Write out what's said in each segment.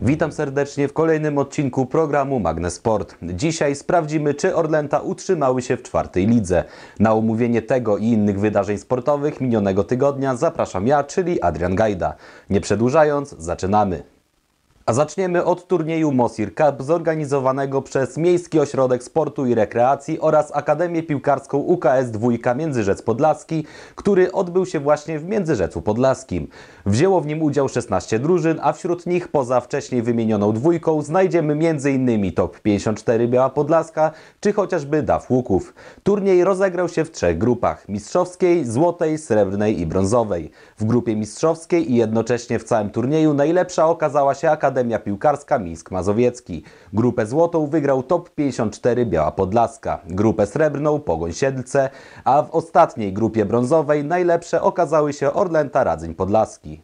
Witam serdecznie w kolejnym odcinku programu Magne Sport. Dzisiaj sprawdzimy, czy Orlęta utrzymały się w czwartej lidze. Na omówienie tego i innych wydarzeń sportowych minionego tygodnia zapraszam ja, czyli Adrian Gajda. Nie przedłużając, zaczynamy. A zaczniemy od turnieju Mosir Cup zorganizowanego przez Miejski Ośrodek Sportu i Rekreacji oraz Akademię Piłkarską UKS Dwójka Międzyrzec Podlaski, który odbył się właśnie w Międzyrzecu Podlaskim. Wzięło w nim udział 16 drużyn, a wśród nich poza wcześniej wymienioną dwójką znajdziemy m.in. Top 54 Biała Podlaska czy chociażby DAF Łuków. Turniej rozegrał się w trzech grupach: mistrzowskiej, złotej, srebrnej i brązowej. W grupie mistrzowskiej i jednocześnie w całym turnieju najlepsza okazała się Akademia Piłkarska Mińsk Mazowiecki. Grupę złotą wygrał Top 54 Biała Podlaska, grupę srebrną Pogoń Siedlce, a w ostatniej grupie brązowej najlepsze okazały się Orlęta Radzyń Podlaski.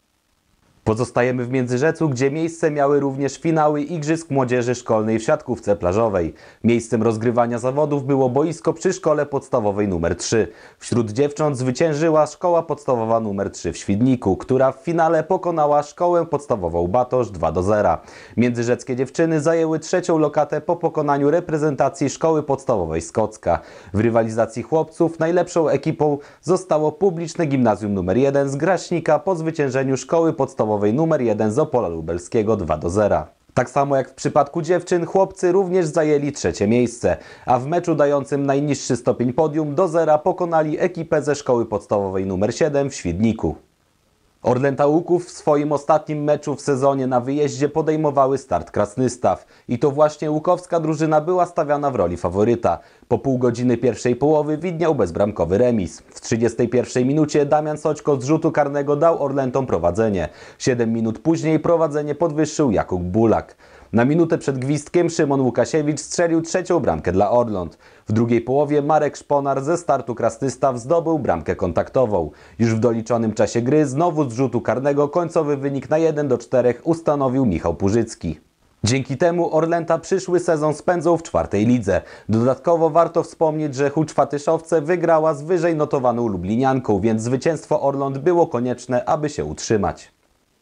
Pozostajemy w Międzyrzecu, gdzie miejsce miały również finały Igrzysk Młodzieży Szkolnej w siatkówce plażowej. Miejscem rozgrywania zawodów było boisko przy Szkole Podstawowej nr 3. Wśród dziewcząt zwyciężyła Szkoła Podstawowa nr 3 w Świdniku, która w finale pokonała Szkołę Podstawową Batosz 2-0. Międzyrzeckie dziewczyny zajęły trzecią lokatę po pokonaniu reprezentacji Szkoły Podstawowej z Kocka. W rywalizacji chłopców najlepszą ekipą zostało Publiczne Gimnazjum nr 1 z Graśnika po zwyciężeniu Szkoły Podstawowej nr 1 z Opola Lubelskiego 2-0. Tak samo jak w przypadku dziewczyn, chłopcy również zajęli trzecie miejsce, a w meczu dającym najniższy stopień podium do zera pokonali ekipę ze Szkoły Podstawowej nr 7 w Świdniku. Orlęta Łuków w swoim ostatnim meczu w sezonie na wyjeździe podejmowały Start Krasnystaw i to właśnie łukowska drużyna była stawiana w roli faworyta. Po pół godziny pierwszej połowy widniał bezbramkowy remis. W 31 minucie Damian Soćko z rzutu karnego dał Orlętom prowadzenie. 7 minut później prowadzenie podwyższył Jakub Bulak. Na minutę przed gwizdkiem Szymon Łukasiewicz strzelił trzecią bramkę dla Orląt. W drugiej połowie Marek Szponar ze Startu Krasnystaw zdobył bramkę kontaktową. Już w doliczonym czasie gry znowu z rzutu karnego końcowy wynik na 1-4 ustanowił Michał Purzycki. Dzięki temu Orlęta przyszły sezon spędzą w czwartej lidze. Dodatkowo warto wspomnieć, że Hucz Fatyszowce wygrała z wyżej notowaną Lublinianką, więc zwycięstwo Orląt było konieczne, aby się utrzymać.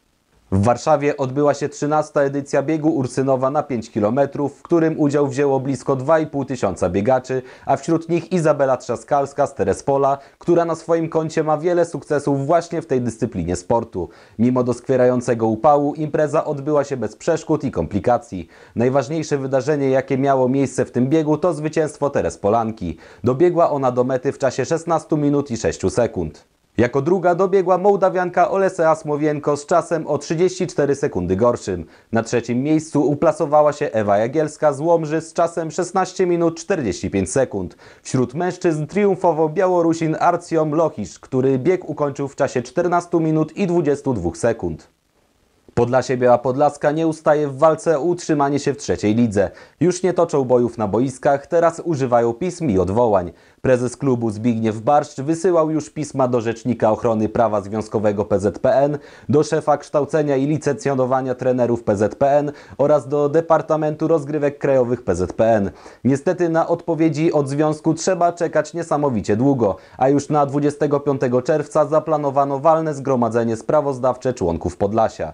W Warszawie odbyła się 13. edycja biegu Ursynowa na 5 km, w którym udział wzięło blisko 2,5 tysiąca biegaczy, a wśród nich Izabela Trzaskalska z Terespola, która na swoim koncie ma wiele sukcesów właśnie w tej dyscyplinie sportu. Mimo doskwierającego upału impreza odbyła się bez przeszkód i komplikacji. Najważniejsze wydarzenie, jakie miało miejsce w tym biegu, to zwycięstwo Terespolanki. Dobiegła ona do mety w czasie 16 minut i 6 sekund. Jako druga dobiegła Mołdawianka Olesea Smowienko z czasem o 34 sekundy gorszym. Na trzecim miejscu uplasowała się Ewa Jagielska z Łomży z czasem 16 minut 45 sekund. Wśród mężczyzn triumfował Białorusin Arcjom Lochisz, który bieg ukończył w czasie 14 minut i 22 sekund. Podlasie Biała Podlaska nie ustaje w walce o utrzymanie się w trzeciej lidze. Już nie toczą bojów na boiskach, teraz używają pism i odwołań. Prezes klubu Zbigniew Barszcz wysyłał już pisma do Rzecznika Ochrony Prawa Związkowego PZPN, do szefa kształcenia i licencjonowania trenerów PZPN oraz do Departamentu Rozgrywek Krajowych PZPN. Niestety na odpowiedzi od związku trzeba czekać niesamowicie długo, a już na 25 czerwca zaplanowano walne zgromadzenie sprawozdawcze członków Podlasia.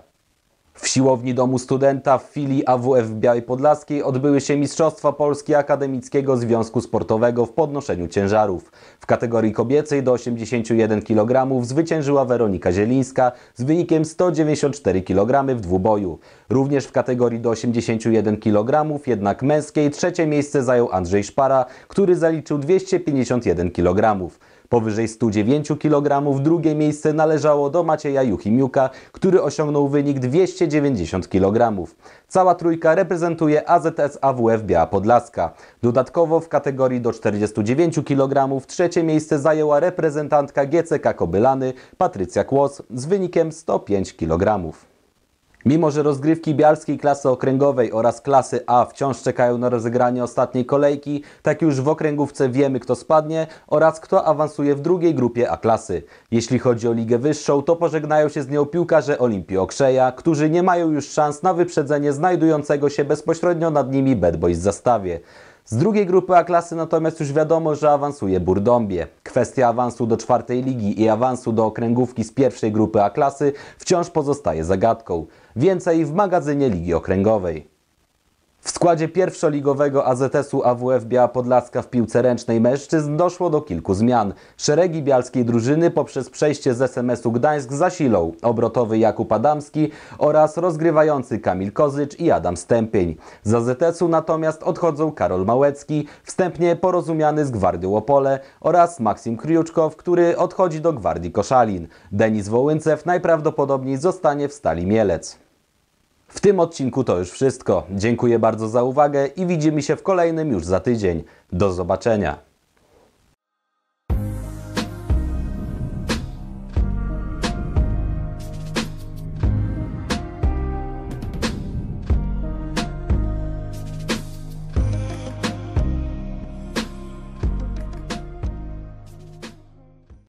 W siłowni Domu Studenta w filii AWF w Białej Podlaskiej odbyły się Mistrzostwa Polski Akademickiego Związku Sportowego w podnoszeniu ciężarów. W kategorii kobiecej do 81 kg zwyciężyła Weronika Zielińska z wynikiem 194 kg w dwuboju. Również w kategorii do 81 kg, jednak męskiej, trzecie miejsce zajął Andrzej Szpara, który zaliczył 251 kg. Powyżej 109 kg drugie miejsce należało do Macieja Juchimiuka, który osiągnął wynik 290 kg. Cała trójka reprezentuje AZS AWF Biała Podlaska. Dodatkowo w kategorii do 49 kg trzecie miejsce zajęła reprezentantka GCK Kobylany Patrycja Kłos z wynikiem 105 kg. Mimo że rozgrywki bialskiej klasy okręgowej oraz klasy A wciąż czekają na rozegranie ostatniej kolejki, tak już w okręgówce wiemy, kto spadnie oraz kto awansuje w drugiej grupie A klasy. Jeśli chodzi o ligę wyższą, to pożegnają się z nią piłkarze Olimpii Okrzeja, którzy nie mają już szans na wyprzedzenie znajdującego się bezpośrednio nad nimi Bad Boys Zastawie. Z drugiej grupy A klasy natomiast już wiadomo, że awansuje Burdąbie. kwestia awansu do czwartej ligi i awansu do okręgówki z pierwszej grupy A klasy wciąż pozostaje zagadką. Więcej w magazynie Ligi Okręgowej. W składzie pierwszoligowego AZS-u AWF Biała Podlaska w piłce ręcznej mężczyzn doszło do kilku zmian. Szeregi bialskiej drużyny poprzez przejście z SMS-u Gdańsk zasilą obrotowy Jakub Adamski oraz rozgrywający Kamil Kozycz i Adam Stępień. Z AZS-u natomiast odchodzą Karol Małecki, wstępnie porozumiany z Gwardią Opole, oraz Maksim Kriuczkow, który odchodzi do Gwardii Koszalin. Denis Wołyncew najprawdopodobniej zostanie w Stali Mielec. W tym odcinku to już wszystko. Dziękuję bardzo za uwagę i widzimy się w kolejnym już za tydzień. Do zobaczenia.